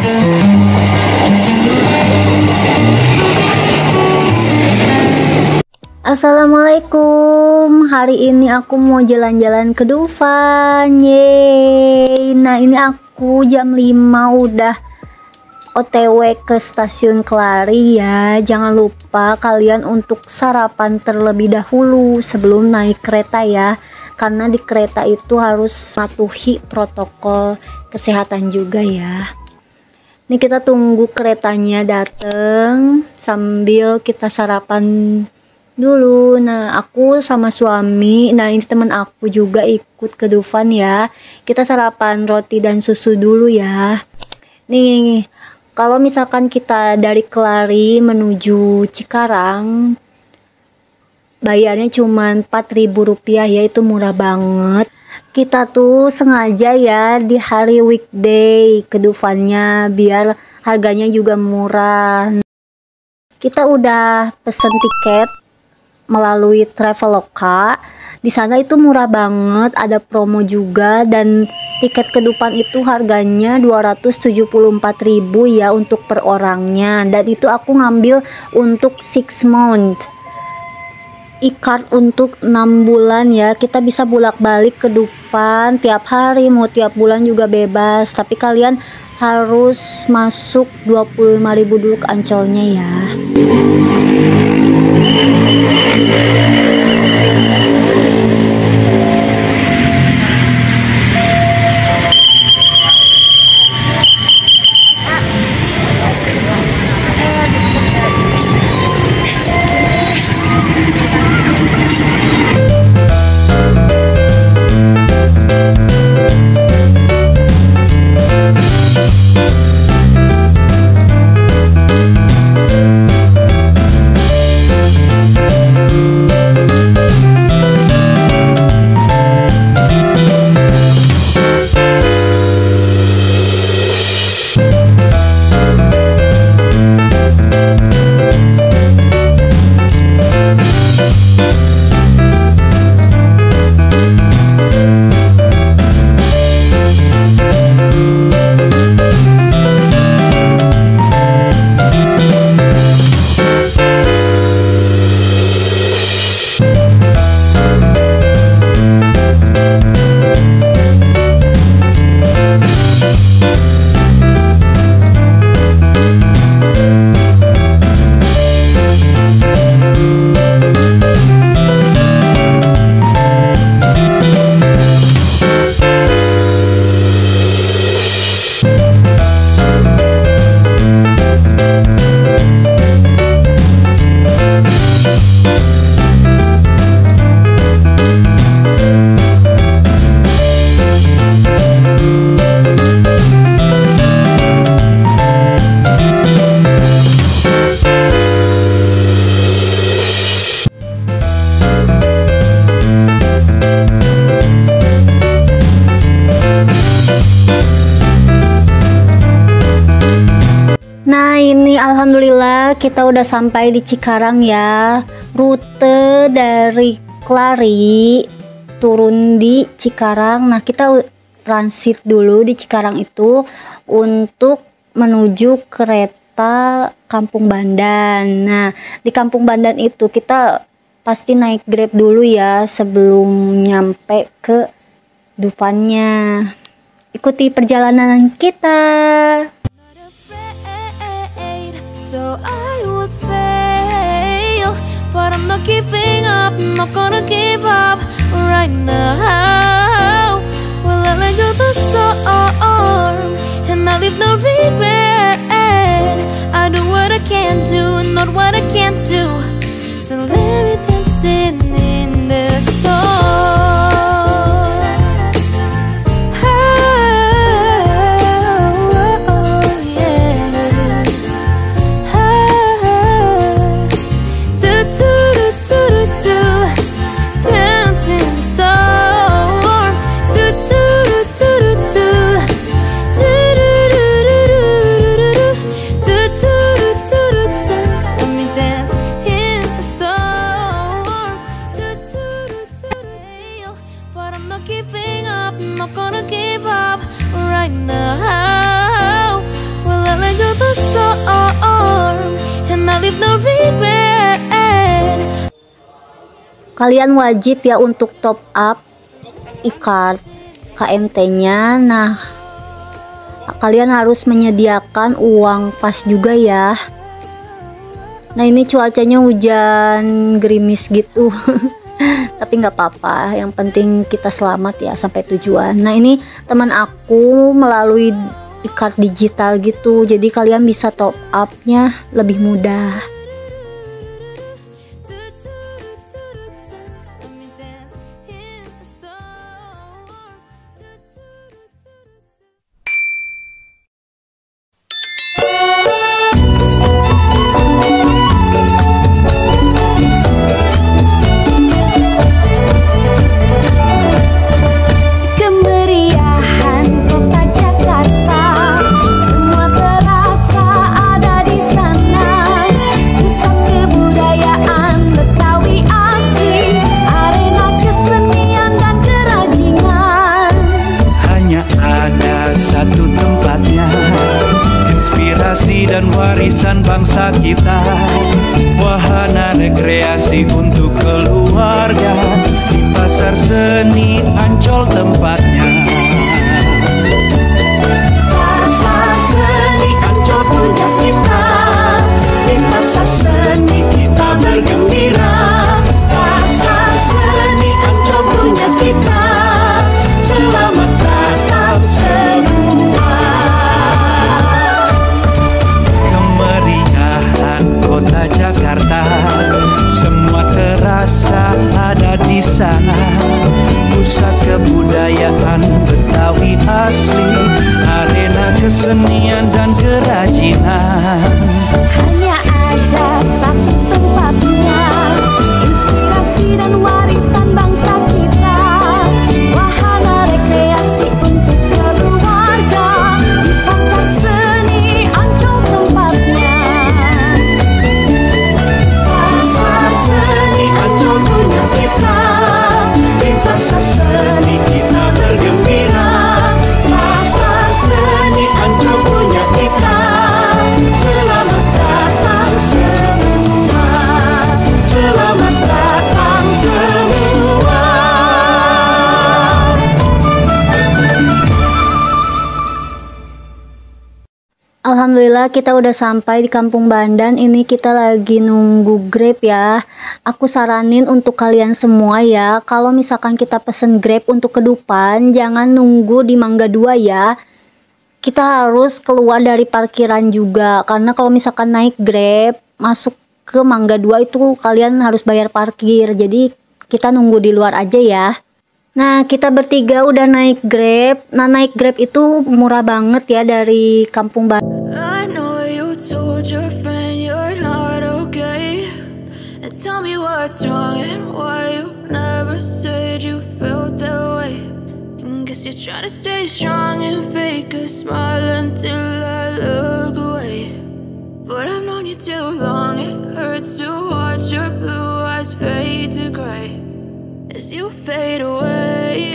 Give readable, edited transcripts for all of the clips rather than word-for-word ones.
Assalamualaikum. Hari ini aku mau jalan-jalan ke Dufan. Yeay. Nah, ini aku jam 5 udah OTW ke stasiun Kelari ya. Jangan lupa kalian untuk sarapan terlebih dahulu sebelum naik kereta ya. Karena di kereta itu harus patuhi protokol kesehatan juga ya. Ini kita tunggu keretanya dateng sambil kita sarapan dulu. Nah, aku sama suami, nah ini teman aku juga ikut ke Dufan ya. Kita sarapan roti dan susu dulu ya. Nih, kalau misalkan kita dari Kelari menuju Cikarang, bayarnya cuma Rp4.000 ya, itu murah banget. Kita tuh sengaja ya di hari weekday ke Dufannya biar harganya juga murah. Kita udah pesen tiket melalui Traveloka. Di sana itu murah banget, ada promo juga, dan tiket ke Dufan itu harganya Rp274.000 ya untuk per orangnya. Dan itu aku ngambil untuk 6 month. E-card untuk 6 bulan ya. Kita bisa bolak-balik ke Dufan tiap hari, mau tiap bulan juga bebas. Tapi kalian harus masuk 25.000 dulu ke Ancolnya ya. Nah, ini alhamdulillah kita udah sampai di Cikarang ya. Rute dari Kelari turun di Cikarang. Nah, kita transit dulu di Cikarang itu untuk menuju kereta Kampung Bandan. Nah, di Kampung Bandan itu kita pasti naik Grab dulu ya sebelum nyampe ke Dufannya. Ikuti perjalanan kita. So I would fail, but I'm not giving up, I'm not gonna give up right now. Well, I let you the storm, and I leave no regret. I do what I can do, not what I can't do. So let me dancing in the storm. Kalian wajib ya untuk top up e-card KMT-nya. Nah, kalian harus menyediakan uang pas juga ya. Nah, ini cuacanya hujan gerimis gitu. Tapi nggak apa-apa, yang penting kita selamat ya sampai tujuan. Nah, ini teman aku melalui e-card digital gitu, jadi kalian bisa top up-nya lebih mudah. Satu tempatnya, inspirasi dan warisan bangsa kita, wahana rekreasi untuk keluarga, di pasar seni Ancol tempatnya. Pasar seni Ancol punya kita, di pasar seni kita bergembira. Pasar seni Ancol punya kita, selamat datang semua. Kemeriahan kota Jakarta, semua terasa ada di sana. Pusat kebudayaan Betawi asli, arena kesenian dan kerajinan. Hanya ada satu tempatnya, inspirasi dan warisan bangsa kita, wahana rekreasi untuk keluarga, di pasar seni Ancol tempatnya. Pasar seni Ancol punya kita, di pasar seni kita bergembira. Pasar seni Ancol punya kita, selamat datang semua, selamat datang semua. Alhamdulillah kita udah sampai di Kampung Bandan. Ini kita lagi nunggu Grab ya. Aku saranin untuk kalian semua ya, kalau misalkan kita pesen Grab untuk ke Dufan, jangan nunggu di Mangga 2 ya. Kita harus keluar dari parkiran juga, karena kalau misalkan naik Grab masuk ke Mangga 2 itu kalian harus bayar parkir. Jadi kita nunggu di luar aja ya. Nah, kita bertiga udah naik Grab. Nah, naik Grab itu murah banget ya dari Kampung Bandan. I know you told your friend you're not okay, and tell me what's wrong and why you never said you felt that way. And guess you're trying to stay strong and fake a smile until I look away. But I've known you too long, it hurts to watch your blue eyes fade to gray as you fade away,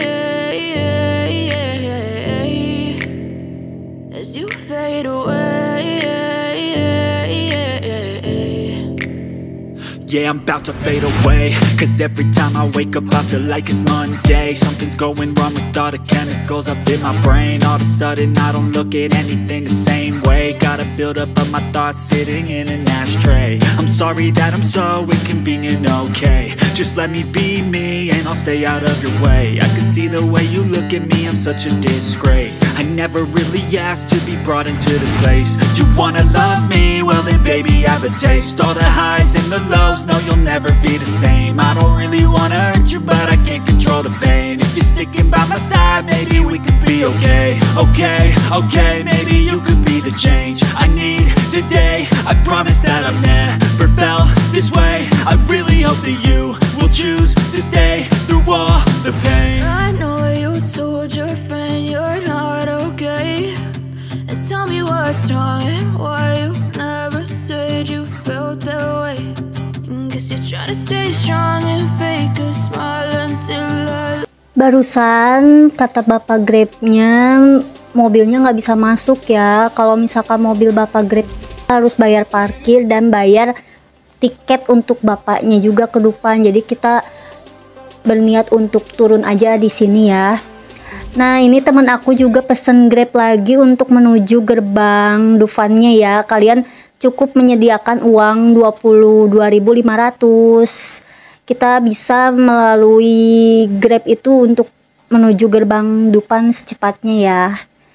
as you fade away. Yeah, I'm about to fade away, cause every time I wake up I feel like it's Monday. Something's going wrong with all the chemicals up in my brain. All of a sudden I don't look at anything the same way. Got a build up of my thoughts sitting in an ashtray. I'm sorry that I'm so inconvenient, okay. Just let me be me and I'll stay out of your way. I can see the way you look at me, I'm such a disgrace. I never really asked to be brought into this place. You wanna love me? Well then baby I have a taste. All the highs and the lows, no you'll never be the same. I don't really wanna hurt you but I can't control the pain. If you're sticking by my side, maybe we could be okay. Okay, okay, maybe you could be the change I need today. I promise that I've never felt this way. I really hope that you will choose to stay through all the pain. I know you told your friend you're not okay, and tell me what's wrong and why you never said you felt that way. And guess you're trying to stay strong and fake a smile until I. Barusan kata bapak Grabnya mobilnya nggak bisa masuk ya. Kalau misalkan mobil bapak Grab harus bayar parkir dan bayar tiket untuk bapaknya juga ke Dufan. Jadi kita berniat untuk turun aja di sini ya. Nah, ini teman aku juga pesen Grab lagi untuk menuju gerbang Dufannya ya. Kalian cukup menyediakan uang 22.500. Kita bisa melalui Grab itu untuk menuju gerbang Dufan secepatnya ya.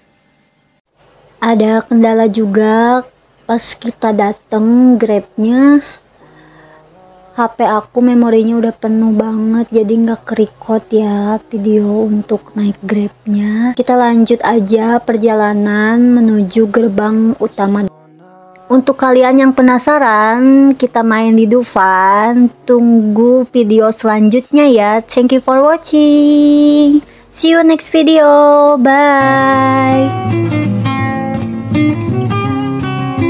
Ada kendala juga pas kita dateng Grabnya. HP aku memorinya udah penuh banget, jadi nggak ke-record ya video untuk naik Grabnya. Kita lanjut aja perjalanan menuju gerbang utama. Untuk kalian yang penasaran kita main di Dufan, tunggu video selanjutnya ya. Thank you for watching. See you next video. Bye.